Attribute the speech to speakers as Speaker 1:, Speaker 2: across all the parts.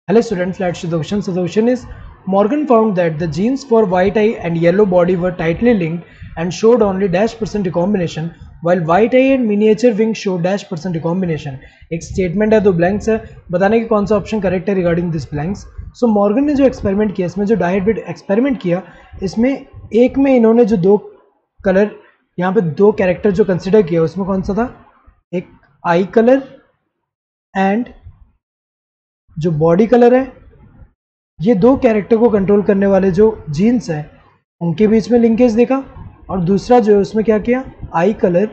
Speaker 1: Hello students, let's do the question. So the question is, Morgan found that the genes for white eye and yellow body were tightly linked and showed only -% recombination, while white eye and miniature wing show -% recombination. एक statement है, दो blanks है, बताने की कौन सा option correct है regarding this blanks. So Morgan ने जो एक्सपेरिमेंट किया, इसमें जो डायहाइब्रिड एक्सपेरिमेंट किया, इसमें एक में इन्होंने जो दो कलर यहाँ पे दो कैरेक्टर जो कंसिडर किया, उसमें कौन सा था, एक आई कलर एंड जो बॉडी कलर है, ये दो कैरेक्टर को कंट्रोल करने वाले जो जीन्स हैं उनके बीच में लिंकेज देखा. और दूसरा जो है उसमें क्या किया, eye colour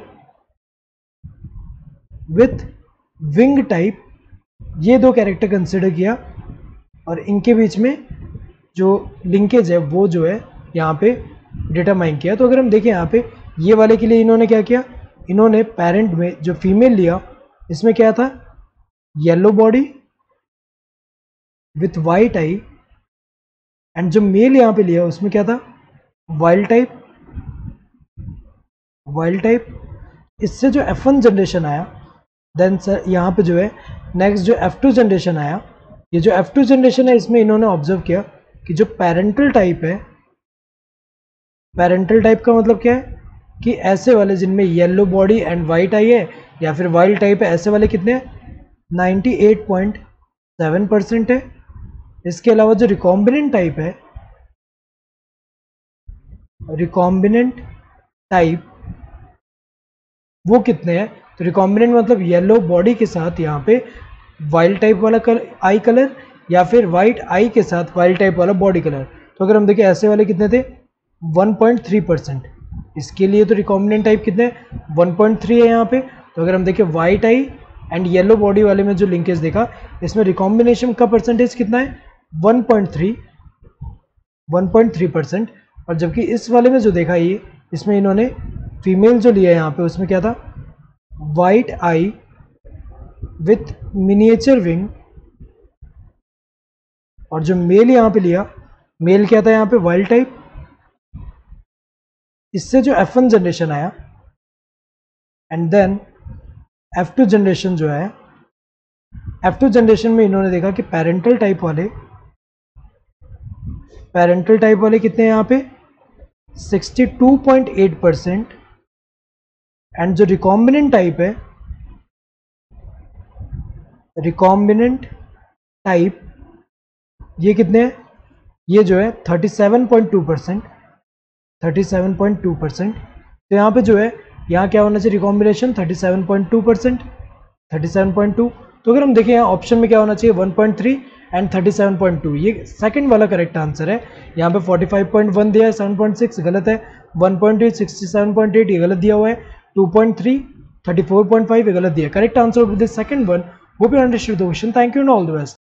Speaker 1: with wing type, ये दो कैरेक्टर कंसिडर किया और इनके बीच में जो लिंकेज है वो जो है यहाँ पे डिटरमाइन किया. तो अगर हम देखें यहाँ पे ये वाले के लिए इन्होंने क्या किया, इन्होंने पेरेंट में जो फीमेल लिया, इसमें क्या था, yellow body with white eye, and जो मेल यहाँ पे लिया उसमें क्या था, वाइल्ड टाइप. इससे जो F1 जनरेशन आया, देन सर यहाँ पे जो है नेक्स्ट जो F2 जनरेशन आया, ये जो F2 जनरेशन है इसमें इन्होंने ऑब्जर्व किया कि जो पेरेंटल टाइप है, पेरेंटल टाइप का मतलब क्या है कि ऐसे वाले जिनमें yellow body and white eye है या फिर वाइल्ड टाइप है, ऐसे वाले कितने हैं, 98.7% है. इसके अलावा जो रिकॉम्बिनेंट टाइप है, रिकॉम्बिनेंट टाइप वो कितने हैं, तो रिकॉम्बिनेंट मतलब येलो बॉडी के साथ यहाँ पे वाइल्ड टाइप वाला आई कलर या फिर वाइट आई के साथ वाइल्ड टाइप वाला बॉडी कलर. तो अगर हम देखें ऐसे वाले कितने थे, 1.3%. इसके लिए तो रिकॉम्बिनेंट टाइप कितने, 1.3 है यहाँ पे. तो अगर हम देखें white eye and yellow body वाले में जो लिंकेज देखा, इसमें रिकॉम्बिनेशन का परसेंटेज कितना है, 1.3%. और जबकि इस वाले में जो देखा, ये इसमें इन्होंने फीमेल जो लिया यहाँ पे उसमें क्या था, white eye with miniature wing, और जो मेल यहाँ पे लिया, मेल क्या था यहाँ पे, वाइल्ड टाइप. इससे जो F1 जनरेशन आया एंड देन F2 जनरेशन जो है, F2 जनरेशन में इन्होंने देखा कि पेरेंटल टाइप वाले कितने हैं यहाँ पे, 62.8%. एंड जो रिकॉम्बिनेंट टाइप है, रिकॉम्बिनेंट टाइप ये कितने हैं, ये जो है 37.2%. तो यहाँ पे जो है, यहाँ क्या होना चाहिए, रिकॉम्बिनेशन 37.2%, 37.2. तो अगर हम देखें यहाँ ऑप्शन में क्या होना चाहिए, 1.3 एंड 37.2, ये सेकंड वाला करेक्ट आंसर है. यहाँ पे 45.1 दिया है, 7.6 गलत है, 1.8 67.8 ये गलत दिया हुआ है, 2.3 34.5 ये गलत दिया. Correct answer of this second one. Hope you understood the question. Thank you and all the best.